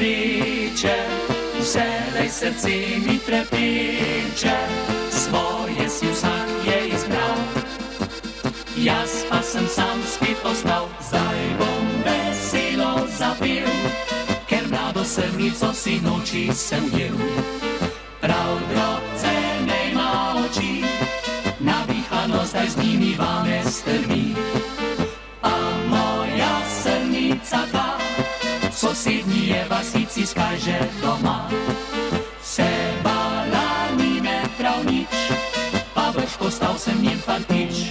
sreče, vselej srce mi trepeče, svoje si vsak je izbral, jaz pa sem sam spet ostal. Zdaj bom veselo zapel, ker mlado srnico sinoči sem ujel. Prav drobcene ima oči, navihano zdaj z njimi vame strmi. A moja srnica ta, sosednji je vasici skaže doma. Se bala ni me prav nič, pa več postal sem njen fantič.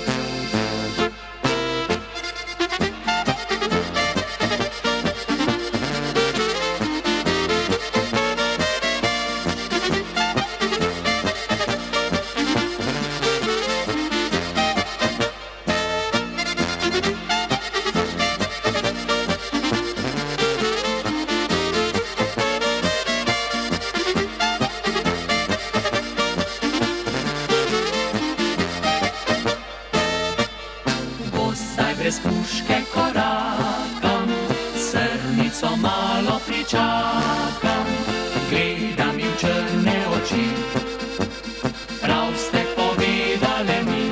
Brez puške korakam, srnico malo pričakam, gledam ji v črne oči, prav ste povedale mi,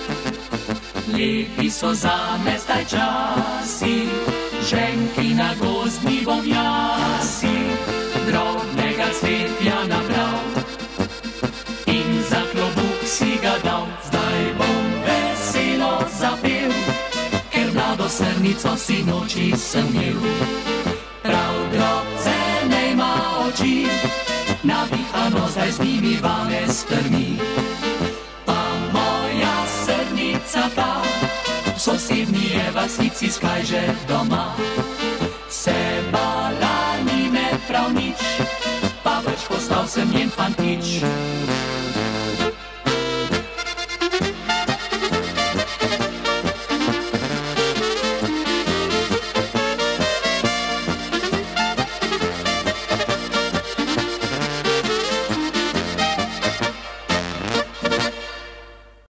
lepi so zame zdaj časi, ženki na gozdni bovjasi, drobnega cvetja nabral in za klobuk si ga dal. Zdaj bom veselo zapel, mlado srnico sinoči sem ujel. Prav drobcene ima oči, navihano zdaj z njimi vame strmi. Pa moja srnica ta, v sosednji je vasici skaže doma. Se bala ni me prav nič, pa več postal sem njen fantič.